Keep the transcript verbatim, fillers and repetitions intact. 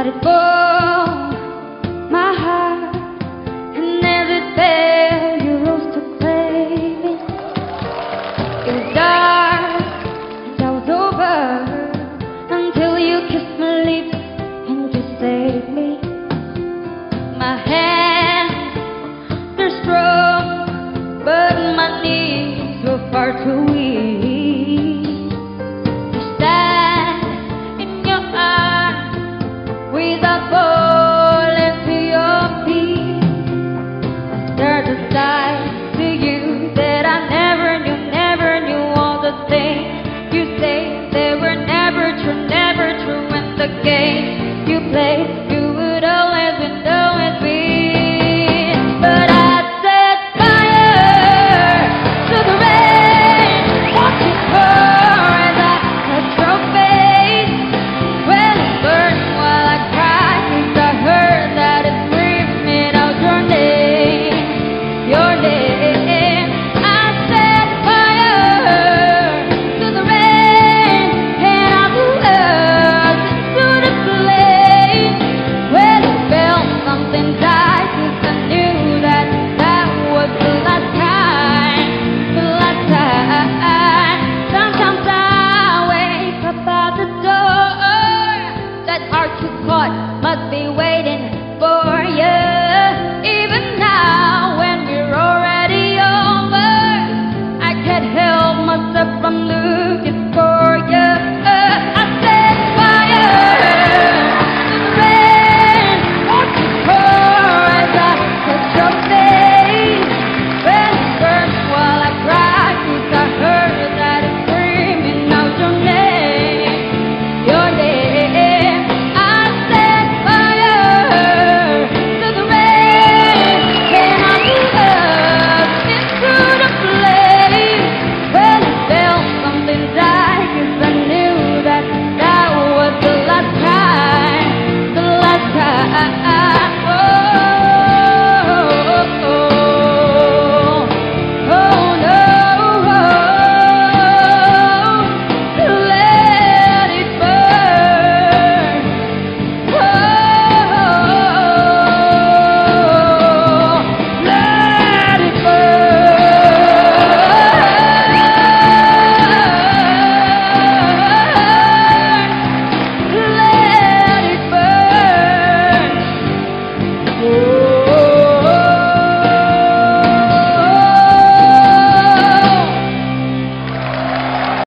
let it go. My heart, and as it fell, you rose to claim it. It was dark, and I was over, until you kissed my lips and you saved me. My hands, they're strong, but my knees were far too weak.